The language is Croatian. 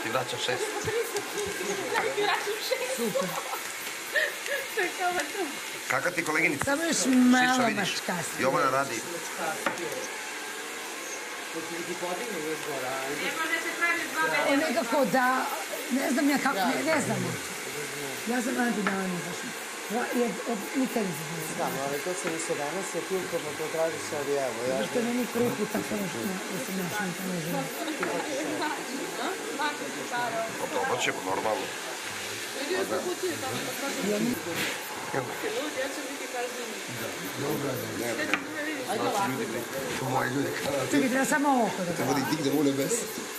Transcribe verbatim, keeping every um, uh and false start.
ti vraća šest. Super. Kaka ti koleginica? Samo još malo mačkasti. Jovana radi. O, nekako da, ne znam ja kako, ne, ne znam. Ja sam antidavno zašla. Nikad nisam nisam. Znam, ali to se više danas je filtrno to tražiš, ali evo. Ja što meni prvi put tako nešto da sam našla to ne želim. Dobro ćemo, normalno. Vidio sam kutiju tamo kad kažem ljudi, ja ću biti kažnjeni. Dobra, ne, ne. Ajde ovako. To moji ljudi. Čekaj, treba samo oko da... Treba da ih digne u nebes.